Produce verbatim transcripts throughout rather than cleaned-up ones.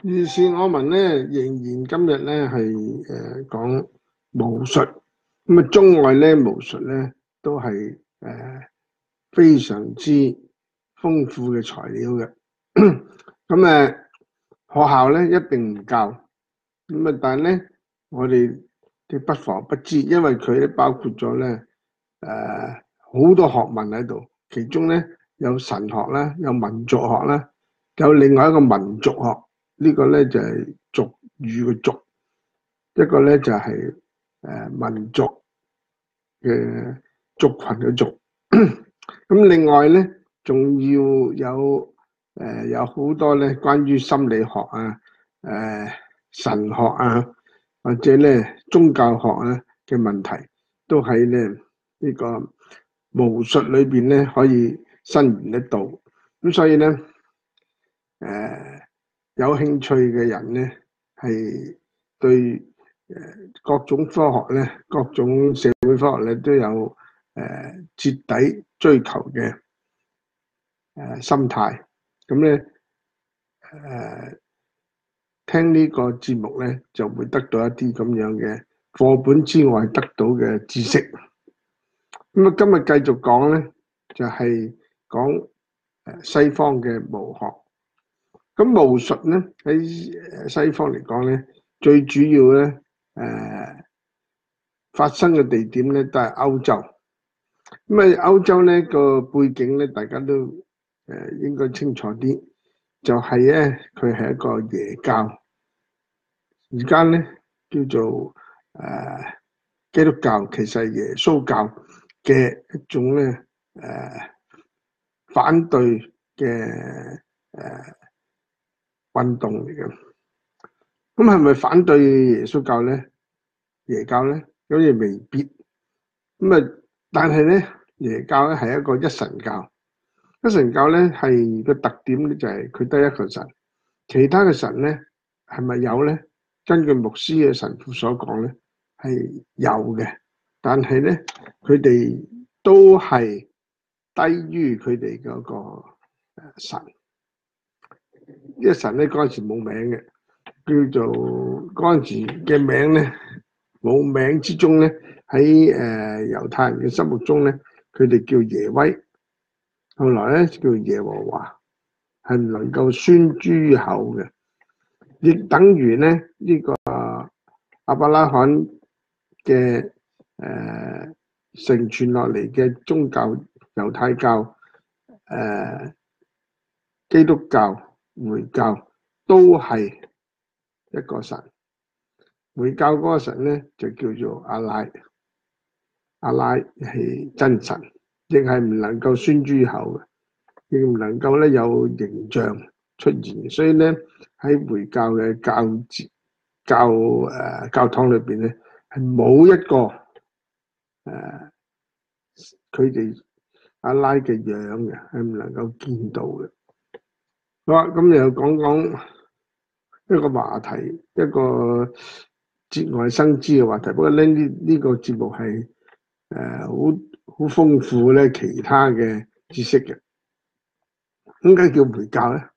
預算我們咧仍然今日咧係誒講巫術，咁啊中外咧巫術咧都係誒、呃、非常之豐富嘅材料嘅。咁誒、呃、學校咧一定唔教，咁啊但係咧我哋哋不妨不知，因為佢咧包括咗咧誒好多學問喺度，其中咧有神學啦，有民族學啦，有另外一個民族學。呢個咧就係族語嘅族，一個咧就係誒民族嘅族群嘅族。咁另外咧，仲要有誒有好多咧關於心理學啊、誒神學啊，或者咧宗教學啊嘅問題，都喺咧呢個巫術裏邊咧可以伸延得到。咁所以咧誒。有興趣嘅人咧，係對誒各種科學咧、各種社會科學咧都有誒徹底追求嘅誒心態。咁咧誒聽呢個節目咧，就會得到一啲咁樣嘅課本之外得到嘅知識。咁啊，今日繼續講咧，就係講誒西方嘅巫學。咁巫術咧喺西方嚟講咧，最主要咧誒、呃、發生嘅地點咧都係歐洲。咁啊，歐洲咧個背景咧，大家都誒、呃、應該清楚啲，就係咧佢係一個耶教，而家咧叫做誒、呃、基督教，其實係耶穌教嘅一種咧誒、呃、反對嘅誒。呃運動嚟嘅。咁係咪反對耶穌教咧？耶教咧，好似未必。咁啊，但係咧，耶教咧係一個一神教。一神教咧係個特點咧就係佢得一個神，其他嘅神咧係咪有咧？根據牧師嘅神父所講咧係有嘅，但係咧佢哋都係低於佢哋嗰個神。呢個神咧嗰陣時冇名嘅，叫做嗰陣時嘅名咧冇名之中咧，喺誒猶太人嘅心目中咧，佢哋叫耶威，後來咧叫耶和華，係唔能夠宣諸口嘅，亦等於咧呢個亞伯拉罕嘅誒承傳落嚟嘅宗教猶太教、誒基督教。回教都係一個神，回教嗰個神咧就叫做阿拉，阿拉係真神，亦係唔能夠宣諸口嘅，亦唔能夠咧有形象出現，所以咧喺回教嘅教節教誒、呃、教堂裏邊咧係冇一個誒佢哋阿拉嘅樣嘅，係唔能夠見到嘅。好啦，咁又講講一個話題，一個節外生枝嘅話題。不過咧呢呢個節目係誒好好豐富咧其他嘅知識嘅。點解叫回教咧？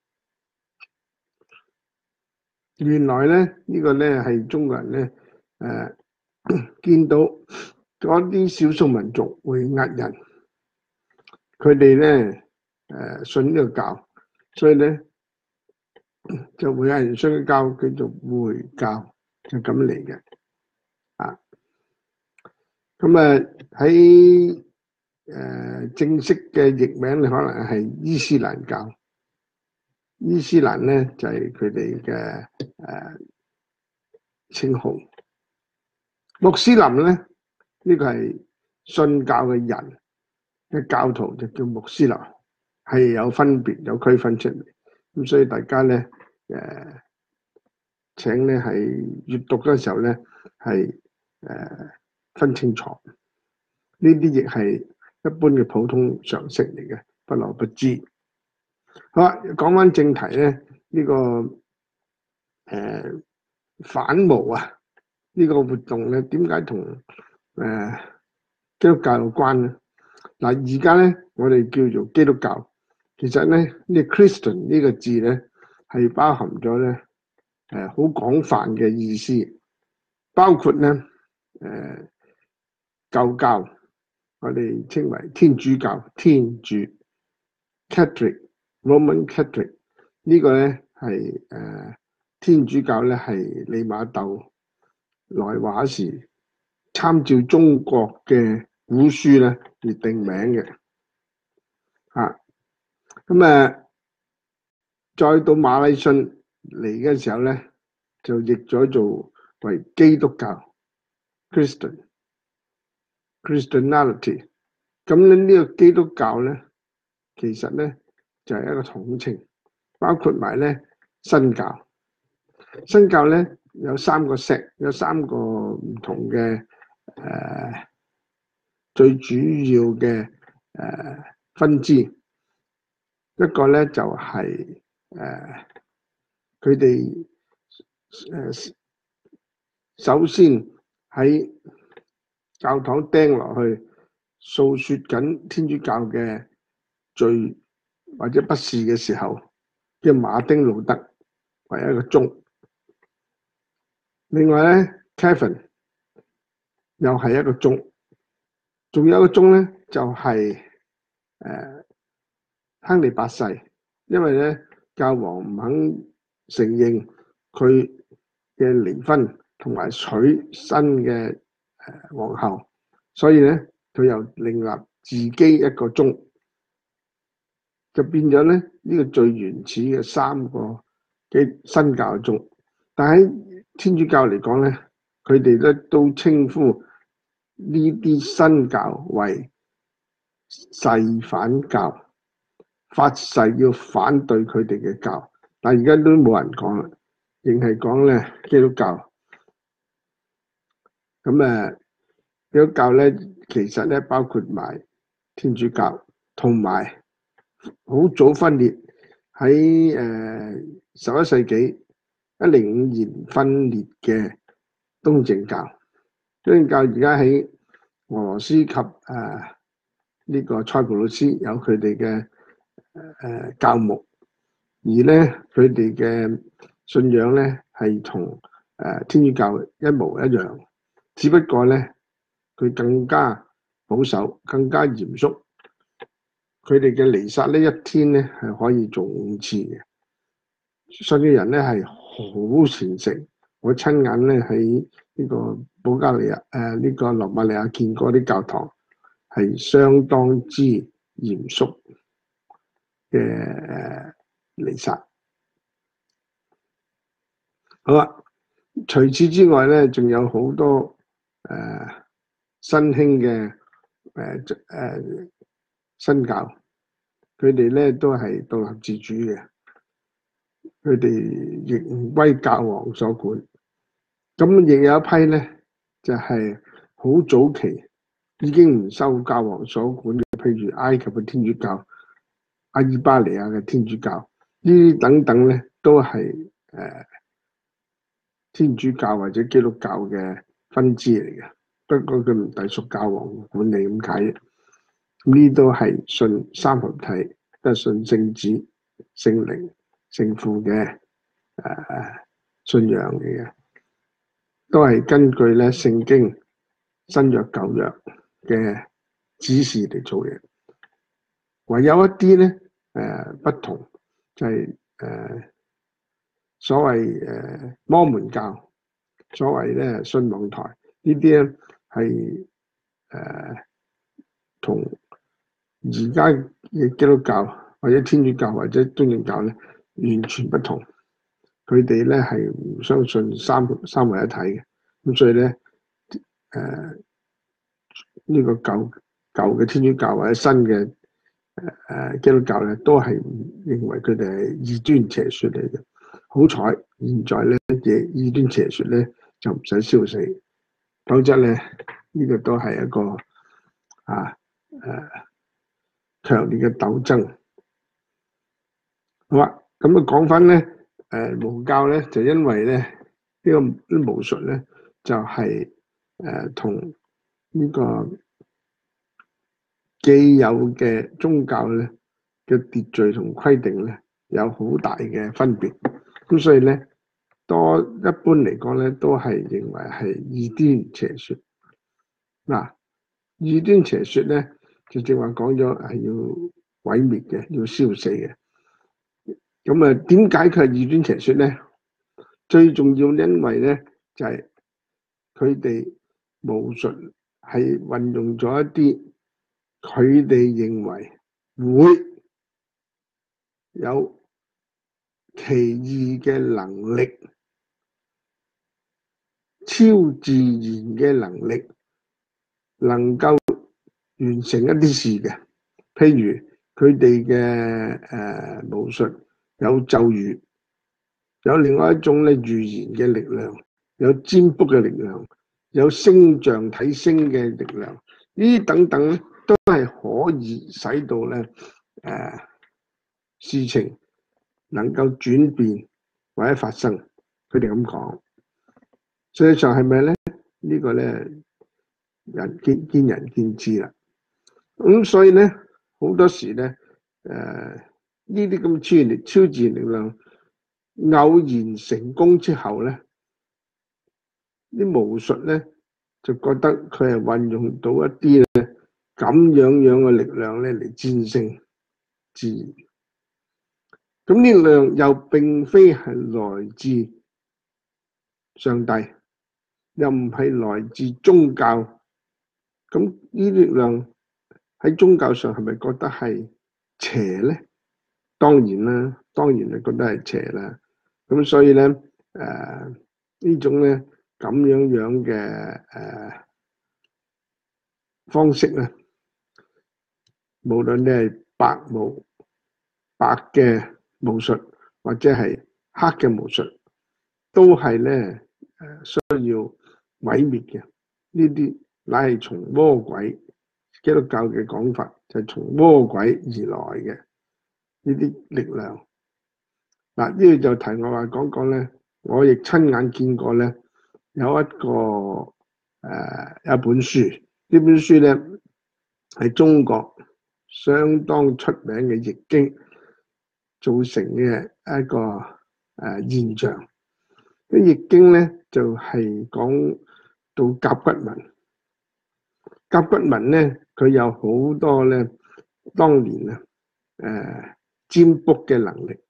原來咧呢個咧係中國人咧誒見到嗰啲少數民族會呃人，佢哋咧誒信呢個教，所以咧。就會有人信教叫做回教，就咁嚟嘅啊。咁啊喺誒正式嘅譯名咧，可能係伊斯蘭教。伊斯蘭咧就係佢哋嘅誒稱號。穆斯林咧呢、這個係信教嘅人嘅教徒，就叫穆斯林，係有分別有區分出嚟。咁所以大家咧誒、呃、請咧係閱讀嘅時候咧係誒分清楚，呢啲亦係一般嘅普通常識嚟嘅，不羅不知。好啦，講翻正題咧，呢、這個誒、呃、反巫啊，呢、這個活動咧點解同誒基督教有關咧？嗱，而家咧我哋叫做基督教。其實咧，呢 Christian 呢個字咧係包含咗咧誒好廣泛嘅意思，包括咧誒舊教，我哋稱為天主教，天主 Catholic Roman Catholic 呢個咧係誒天主教咧係利瑪竇來華時參照中國嘅古書咧而定名嘅嚇。咁誒再到馬禮遜嚟嘅時候咧，就譯咗做為基督教 Christian Christianity。咁咧呢個基督教咧，其實咧就係一個統稱，包括埋咧新教。新教咧有三個 sect，有三個唔同嘅誒、呃、最主要嘅誒、呃、分支。一個咧就係誒佢哋誒首先喺教堂釘落去訴說緊天主教嘅罪或者不是嘅時候，叫馬丁路德為一個宗。另外咧 Calvin 又係一個宗，仲有一個宗咧就係、是、誒、呃、亨利八世，因為咧教皇唔肯承認佢嘅離婚同埋娶新嘅誒皇后，所以咧佢又另立自己一個宗，就變咗咧呢、這個最原始嘅三個嘅新教宗。但喺天主教嚟講咧，佢哋咧都稱呼呢啲新教為誓反教，發誓要反對佢哋嘅教。但係而家都冇人講啦，淨係講咧基督教。咁誒，基督教咧其實咧包括埋天主教，同埋好早分裂喺誒十一世紀一零五年分裂嘅東正教。東正教而家喺俄羅斯及誒呢、呃這個塞浦路斯有佢哋嘅誒教牧，而咧佢哋嘅信仰咧係同誒天主教一模一樣，只不過咧佢更加保守、更加嚴肅。佢哋嘅彌撒呢一天咧係可以做五次嘅，信嘅人咧係好虔誠。我親眼咧喺呢個保加利亞誒呢個羅馬尼亞見過啲教堂係相當之嚴肅嘅誒彌撒。好啦，除此之外咧，仲有好多誒、呃、新興嘅誒誒新教，佢哋咧都係獨立自主嘅，佢哋亦唔歸教皇所管。咁亦有一批咧，就係、是、好早期已經唔受教皇所管嘅，譬如埃及嘅天主教、阿爾巴尼亞嘅天主教，呢啲等等咧，都係誒、呃、天主教或者基督教嘅分支嚟嘅。不過佢唔隸屬教皇管理咁解。呢都係信三合體，都係信聖子、聖靈、聖父嘅誒信仰嚟嘅。都係根據咧聖經新約舊約嘅指示嚟做嘢，唯有一啲咧誒不同，就係、是、誒、呃、所謂誒、呃、摩門教，所謂咧信望台呢啲咧係誒同而家嘅基督教或者天主教或者東正教咧完全不同。佢哋咧係唔相信三三位一體嘅，咁所以咧誒呢個舊舊嘅天主教或者新嘅誒誒基督教咧，都係認為佢哋係異端邪說嚟嘅。好彩現在咧嘅異端邪說咧就唔使燒死，否則咧呢、這個都係一個啊誒強烈嘅鬥爭。好啦，咁啊講翻咧。誒巫教咧就因為咧呢、這個啲巫術咧就係誒同呢個既有嘅宗教咧嘅秩序同規定咧有好大嘅分別，咁所以咧多一般嚟講咧，都係認為係異端邪說。嗱，異端邪說咧，就正話講咗係要毀滅嘅，要燒死嘅。咁啊，點解佢係異端邪說咧？最重要因為咧，就係佢哋巫術係運用咗一啲佢哋認為會有奇異嘅能力、超自然嘅能力，能夠完成一啲事嘅。譬如佢哋嘅誒巫術有咒語，有另外一種咧預言嘅力量，有占卜嘅力量，有星象睇星嘅力量，呢啲等等咧都係可以使到咧誒、呃、事情能夠轉變或者發生。佢哋咁講，實際上係咪咧？這個、呢個咧人見見仁見智啦。咁所以咧好多時咧誒呢啲咁超力超自然力量偶然成功之後咧，啲巫術咧就覺得佢係運用到一啲咧咁樣樣嘅力量咧嚟戰勝自然。咁呢力量又並非係來自上帝，又唔係來自宗教。咁呢啲力量喺宗教上係咪覺得係邪咧？當然啦，當然係覺得係邪啦。咁所以咧，誒、呃、呢種咧咁樣樣嘅誒、呃、方式咧，無論你係白巫白嘅巫術或者係黑嘅巫術，都係咧誒需要毀滅嘅。呢啲乃係從魔鬼，基督教嘅講法就係從魔鬼而來嘅呢啲力量。嗱，呢個就題外話講講咧，我亦親眼見過咧，有一個誒、呃、一本書，呢本書咧係中國相當出名嘅易經造成嘅一個誒、呃、現象。啲易經咧就係、是、講到甲骨文，甲骨文咧佢有好多咧當年啊誒、呃、占卜嘅能力。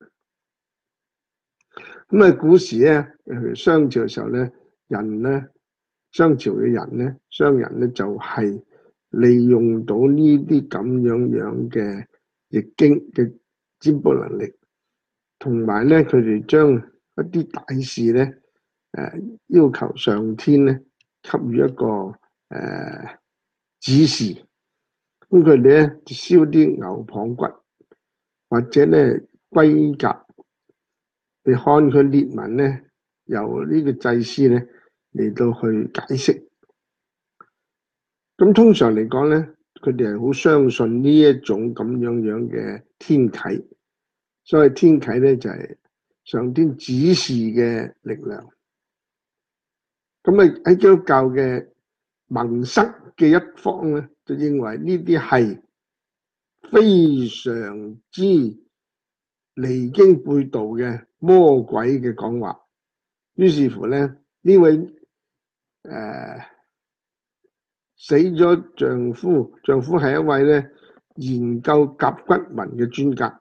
咁啊，古時咧，誒商朝嘅時候咧，人咧，商朝嘅人咧，商人咧就係利用到呢啲咁樣樣嘅易經嘅占卜能力，同埋咧佢哋將一啲大事咧，誒要求上天咧給予一個誒指示，咁佢哋咧就燒啲牛膀骨或者咧龜甲。你看佢列文咧，由呢個祭司咧嚟到去解釋。咁通常嚟講咧，佢哋係好相信呢一種咁樣樣嘅天啟。所謂天啟咧就係上天指示嘅力量。咁啊喺基督教嘅盟塞嘅一方咧，就認為呢啲係非常之離經背道嘅魔鬼嘅講話，於是乎咧呢位誒、呃、死咗丈夫，丈夫係一位咧研究甲骨文嘅專家。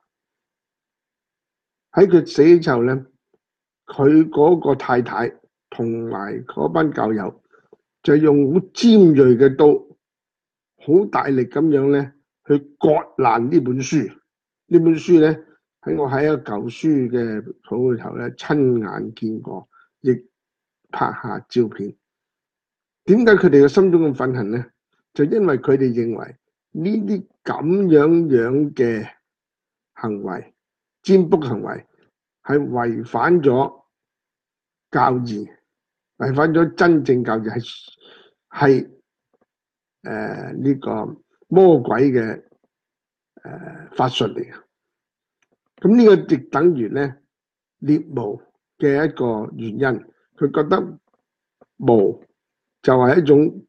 喺佢死之後咧，佢嗰個太太同埋嗰班教友就用好尖銳嘅刀，好大力咁樣咧去割爛呢本書。呢本書咧。喺我喺一個舊書嘅鋪裏頭咧，親眼見過，亦拍下照片。點解佢哋嘅心中咁憤恨咧？就因為佢哋認為呢啲咁樣樣嘅行為，占卜行為係違反咗教義，違反咗真正教義，係係誒呢個魔鬼嘅誒、呃、法術嚟嘅。咁呢個亦等於咧獵巫嘅一個原因，佢覺得巫就係一種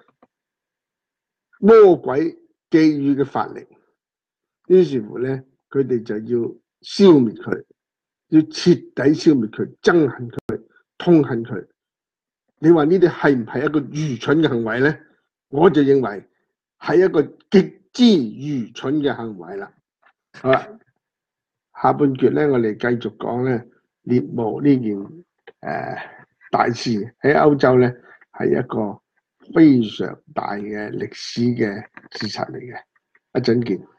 魔鬼寄予嘅法力，於是乎咧佢哋就要消滅佢。 要徹底消滅佢、憎恨佢、痛恨佢。你話呢啲係唔係一個愚蠢嘅行為咧？我就認為係一個極之愚蠢嘅行為啦。好啦，下半節咧，我哋繼續講咧獵巫呢件誒、呃、大事喺歐洲咧係一個非常大嘅歷史嘅事實嚟嘅。一陣見。